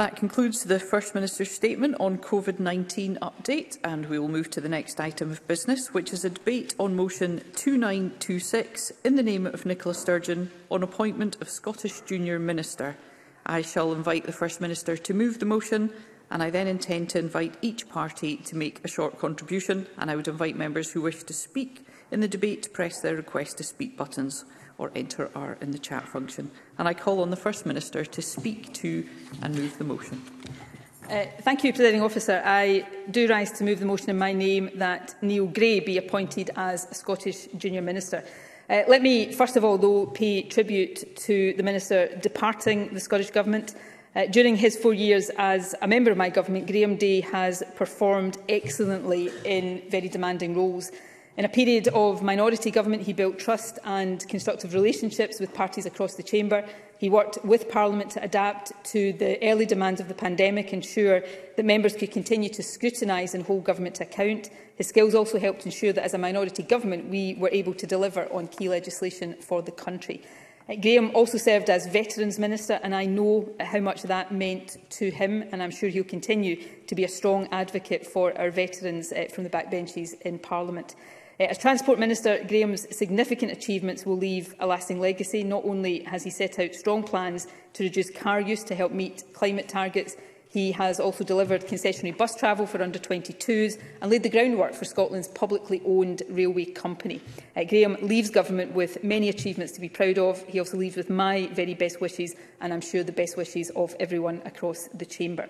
That concludes the First Minister's statement on COVID-19 update, and we will move to the next item of business, which is a debate on motion 2926 in the name of Nicola Sturgeon on appointment of Scottish Junior Minister. I shall invite the First Minister to move the motion, and I then intend to invite each party to make a short contribution, and I would invite members who wish to speak in the debate to press their request to speak buttons or enter R in the chat function. And I call on the First Minister to speak to and move the motion. Thank you, Presiding Officer. I do rise to move the motion in my name that Neil Gray be appointed as a Scottish Junior Minister. Let me, first of all, though, pay tribute to the Minister departing the Scottish Government. During his 4 years as a member of my government, Graham Day has performed excellently in very demanding roles. In a period of minority government, he built trust and constructive relationships with parties across the chamber. He worked with Parliament to adapt to the early demands of the pandemic, ensure that members could continue to scrutinise and hold government to account. His skills also helped ensure that as a minority government, we were able to deliver on key legislation for the country. Graham also served as Veterans Minister, and I know how much that meant to him, and I'm sure he'll continue to be a strong advocate for our veterans from the backbenches in Parliament. As Transport Minister, Graham's significant achievements will leave a lasting legacy. Not only has he set out strong plans to reduce car use to help meet climate targets, he has also delivered concessionary bus travel for under-22s and laid the groundwork for Scotland's publicly owned railway company. Graham leaves government with many achievements to be proud of. He also leaves with my very best wishes, and I'm sure the best wishes of everyone across the chamber.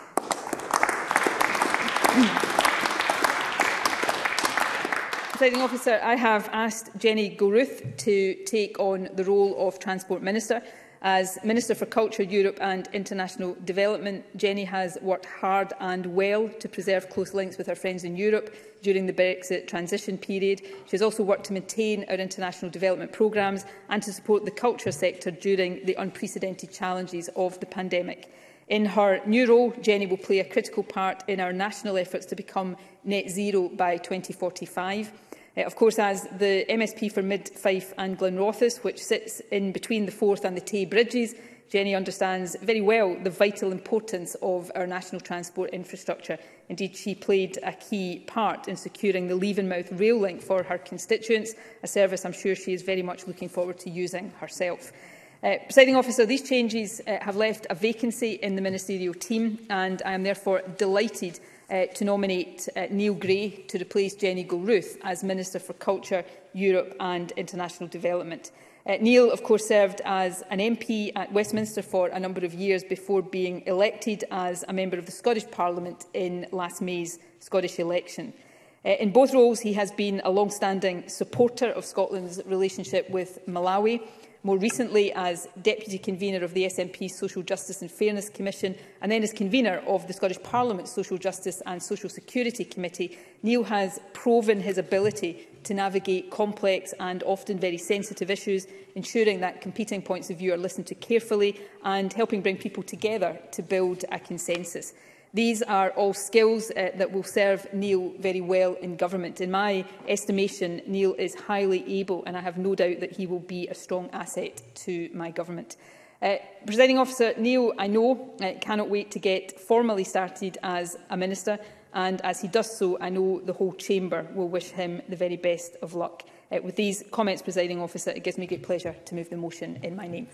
Presiding Officer, I have asked Jenny Gilruth to take on the role of Transport Minister. As Minister for Culture, Europe and International Development, Jenny has worked hard and well to preserve close links with her friends in Europe during the Brexit transition period. She has also worked to maintain our international development programmes and to support the culture sector during the unprecedented challenges of the pandemic. In her new role, Jenny will play a critical part in our national efforts to become net zero by 2045. Of course, as the MSP for Mid Fife and Glenrothes, which sits in between the Forth and the Tay bridges, Jenny understands very well the vital importance of our national transport infrastructure. Indeed, she played a key part in securing the Leavenmouth rail link for her constituents, a service I'm sure she is very much looking forward to using herself. Presiding Officer, these changes have left a vacancy in the ministerial team, and I am therefore delighted to nominate Neil Gray to replace Jenny Gilruth as Minister for Culture, Europe and International Development. Neil, of course, served as an MP at Westminster for a number of years before being elected as a member of the Scottish Parliament in last May's Scottish election. In both roles, he has been a long-standing supporter of Scotland's relationship with Malawi. More recently, as Deputy Convener of the SNP Social Justice and Fairness Commission, and then as Convener of the Scottish Parliament's Social Justice and Social Security Committee, Neil has proven his ability to navigate complex and often very sensitive issues, ensuring that competing points of view are listened to carefully and helping bring people together to build a consensus. These are all skills that will serve Neil very well in government. In my estimation, Neil is highly able, and I have no doubt that he will be a strong asset to my government. Presiding Officer, Neil, I know, cannot wait to get formally started as a minister, and as he does so, I know the whole chamber will wish him the very best of luck. With these comments, Presiding Officer, it gives me great pleasure to move the motion in my name.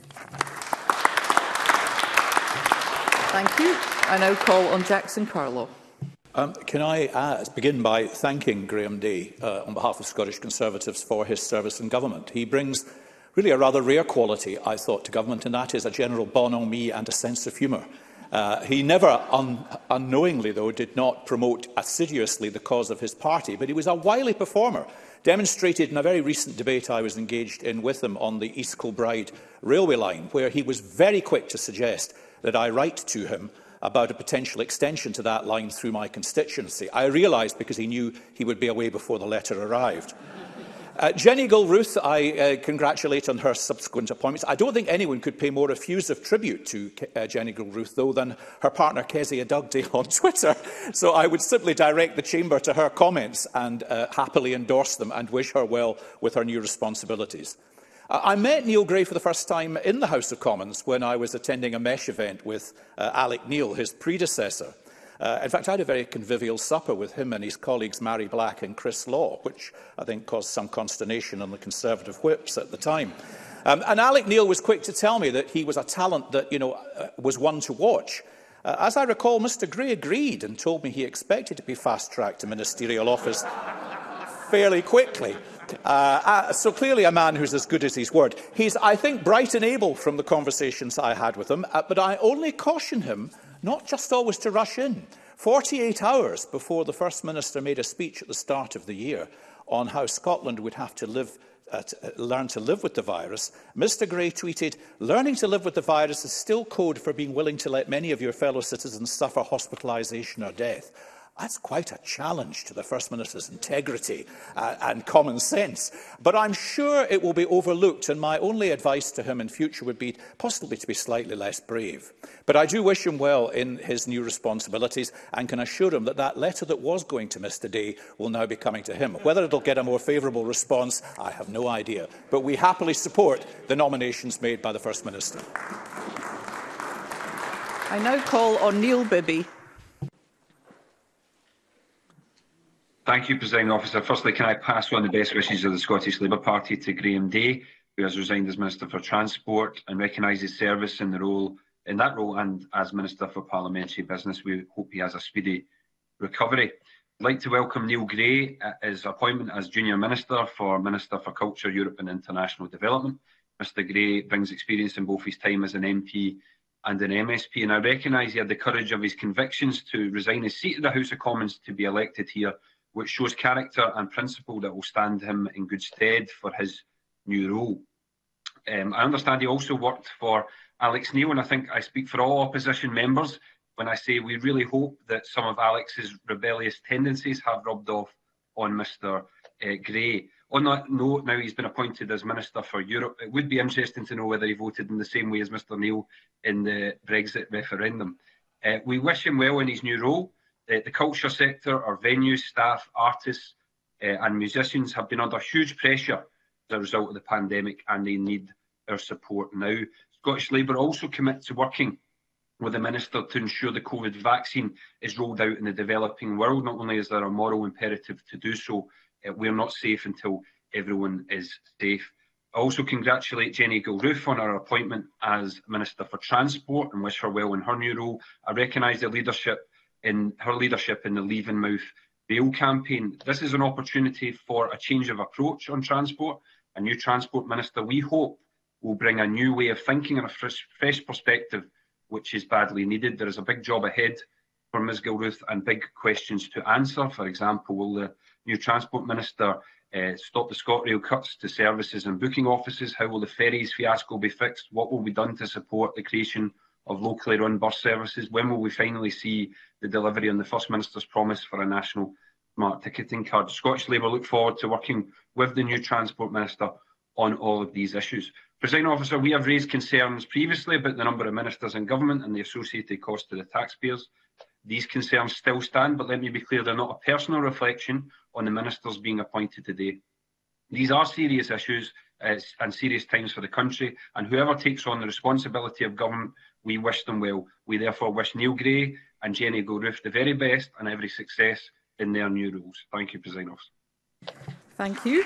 Thank you. I now call on Jackson Carlaw. Can I begin by thanking Graham Day on behalf of Scottish Conservatives for his service in government. He brings really a rather rare quality, I thought, to government, and that is a general bonhomie and a sense of humour. He never, unknowingly though, did not promote assiduously the cause of his party, but he was a wily performer, demonstrated in a very recent debate I was engaged in with him on the East Kilbride railway line, where he was very quick to suggest that I write to him about a potential extension to that line through my constituency. I realised because he knew he would be away before the letter arrived. Jenny Gilruth, I congratulate on her subsequent appointments. I don't think anyone could pay more effusive tribute to Jenny Gilruth, though, than her partner Kezia Dugdale on Twitter. So I would simply direct the chamber to her comments and happily endorse them and wish her well with her new responsibilities. I met Neil Gray for the first time in the House of Commons when I was attending a MESH event with Alec Neil, his predecessor. In fact, I had a very convivial supper with him and his colleagues Mary Black and Chris Law, which I think caused some consternation on the Conservative whips at the time. And Alec Neil was quick to tell me that he was a talent that, was one to watch. As I recall, Mr Gray agreed and told me he expected to be fast-tracked to ministerial office fairly quickly. So clearly a man who's as good as his word. He's, I think, bright and able from the conversations I had with him, but I only caution him not just always to rush in. 48 hours before the First Minister made a speech at the start of the year on how Scotland would have to learn to live with the virus, Mr Gray tweeted, "Learning to live with the virus is still code for being willing to let many of your fellow citizens suffer hospitalisation or death." That's quite a challenge to the First Minister's integrity and common sense. But I'm sure it will be overlooked, and my only advice to him in future would be possibly to be slightly less brave. But I do wish him well in his new responsibilities and can assure him that that letter that was going to Mr Day will now be coming to him. Whether it will get a more favourable response, I have no idea. But we happily support the nominations made by the First Minister. I now call on Neil Bibby. Thank you, Presiding Officer. Firstly, can I pass on the best wishes of the Scottish Labour Party to Graham Day, who has resigned as Minister for Transport, and recognise his service in that role, and as Minister for Parliamentary Business. We hope he has a speedy recovery. I'd like to welcome Neil Gray at his appointment as Junior Minister for Culture, Europe and International Development. Mr Gray brings experience in both his time as an MP and an MSP, and I recognise he had the courage of his convictions to resign his seat in the House of Commons to be elected here, which shows character and principle that will stand him in good stead for his new role. I understand he also worked for Alex Neil, and I think I speak for all opposition members when I say we really hope that some of Alex's rebellious tendencies have rubbed off on Mr Gray. On that note, now he's been appointed as Minister for Europe, it would be interesting to know whether he voted in the same way as Mr Neil in the Brexit referendum. We wish him well in his new role. The culture sector, our venues, staff, artists and musicians have been under huge pressure as a result of the pandemic, and they need our support now. Scottish Labour also commit to working with the Minister to ensure the COVID vaccine is rolled out in the developing world. Not only is there a moral imperative to do so, we're not safe until everyone is safe. I also congratulate Jenny Gilruth on her appointment as Minister for Transport and wish her well in her new role. I recognise her leadership in the Leave in Mouth Rail campaign. This is an opportunity for a change of approach on transport. A new Transport Minister, we hope, will bring a new way of thinking and a fresh perspective, which is badly needed. There is a big job ahead for Ms Gilruth and big questions to answer. For example, will the new Transport Minister stop the ScotRail cuts to services and booking offices? How will the ferries fiasco be fixed? What will be done to support the creation of locally run bus services? When will we finally see the delivery on the First Minister's promise for a national smart ticketing card? Scottish Labour look forward to working with the new Transport Minister on all of these issues. Presiding Officer, we have raised concerns previously about the number of ministers in government and the associated cost to the taxpayers. These concerns still stand, but let me be clear, they're not a personal reflection on the ministers being appointed today. These are serious issues and serious times for the country, and whoever takes on the responsibility of government, we wish them well. We therefore wish Neil Gray and Jenny Gilruth the very best and every success in their new roles. Thank you, Presiding Officer. Thank you.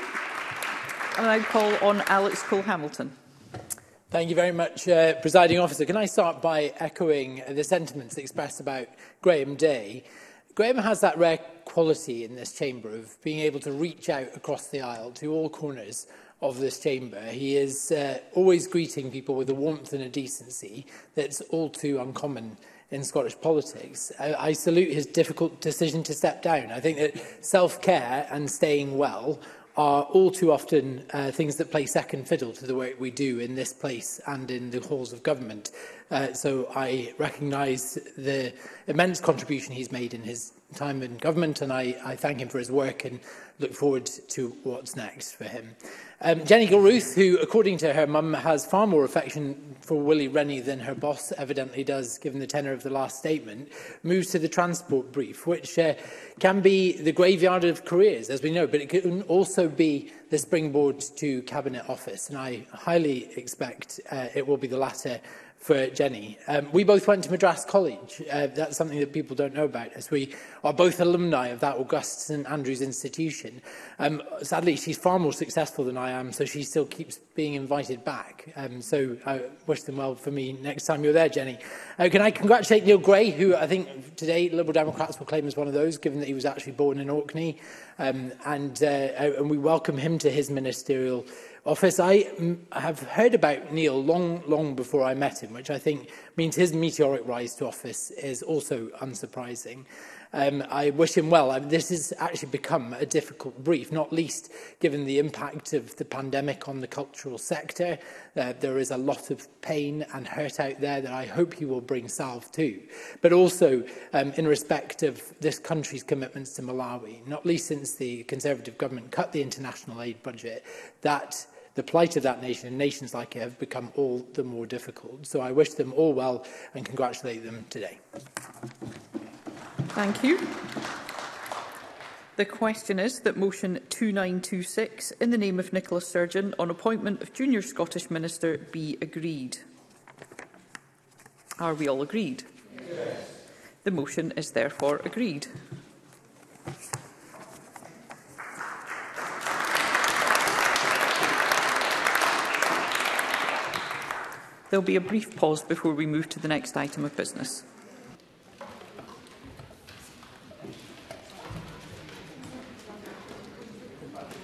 And I call on Alex Cole-Hamilton. Thank you very much, Presiding Officer. Can I start by echoing the sentiments expressed about Graham Day? Graham has that rare quality in this chamber of being able to reach out across the aisle to all corners of this chamber. He is always greeting people with a warmth and a decency that's all too uncommon in Scottish politics. I salute his difficult decision to step down. I think that self-care and staying well are all too often things that play second fiddle to the work we do in this place and in the halls of government. So I recognise the immense contribution he's made in his time in government, and I thank him for his work and look forward to what's next for him. Jenny Gilruth, who, according to her mum, has far more affection for Willie Rennie than her boss evidently does, given the tenor of the last statement, moves to the transport brief, which can be the graveyard of careers, as we know, but it can also be the springboard to Cabinet Office, and I highly expect it will be the latter for Jenny. We both went to Madras College. That's something that people don't know about, as we are both alumni of that august St Andrews institution. Sadly, she's far more successful than I am, so she still keeps being invited back. So I wish them well for me next time you're there, Jenny. Can I congratulate Neil Gray, who I think today Liberal Democrats will claim as one of those, given that he was actually born in Orkney, and we welcome him to his ministerial office. I have heard about Neil long before I met him, which I think means his meteoric rise to office is also unsurprising. I wish him well. This has actually become a difficult brief, not least given the impact of the pandemic on the cultural sector. There is a lot of pain and hurt out there that I hope he will bring salve to, but also in respect of this country's commitments to Malawi, not least since the Conservative government cut the international aid budget, that the plight of that nation and nations like it have become all the more difficult. So I wish them all well and congratulate them today. Thank you. The question is that motion 2926, in the name of Nicola Sturgeon, on appointment of Junior Scottish Minister, be agreed. Are we all agreed? Yes. The motion is therefore agreed. There will be a brief pause before we move to the next item of business.